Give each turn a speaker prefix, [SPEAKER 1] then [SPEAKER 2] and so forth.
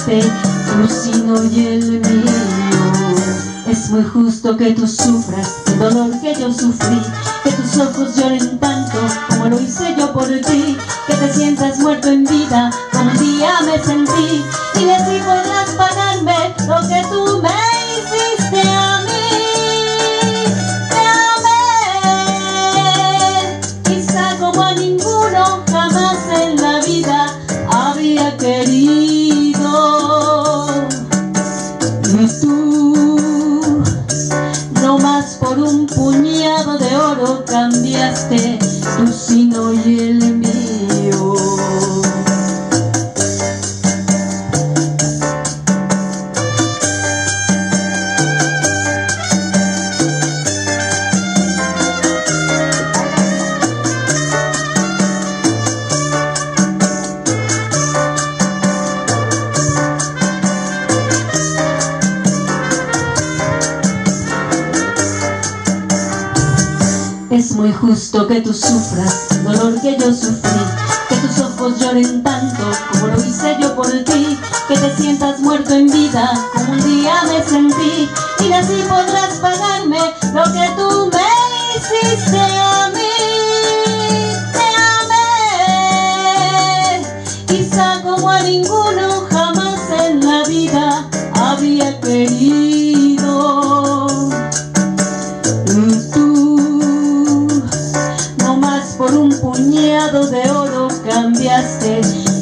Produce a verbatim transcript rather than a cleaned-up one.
[SPEAKER 1] cambiaste tu sino y el mío. Es muy justo que tú sufras el dolor que yo sufrí, que tus ojos lloren tanto como lo hice yo por ti, que te sientas muerto en vida como un día me sentí, y así podrás pagarme lo que tú me hiciste a mí. Te amé, quizá como a ninguno jamás en la vida había querido. Y tú, no más por un puñado de oro, cambiaste tu sino y el mío. Es muy justo que tú sufras el dolor que yo sufrí, que tus ojos lloren tanto como lo hice yo por ti, que te sientas muerto en vida como un día me sentí, y así podrás pagarme lo que tú me hiciste a mí. Te amé, quizá como a ninguno jamás en la vida había querido. Por un puñado de oro cambiaste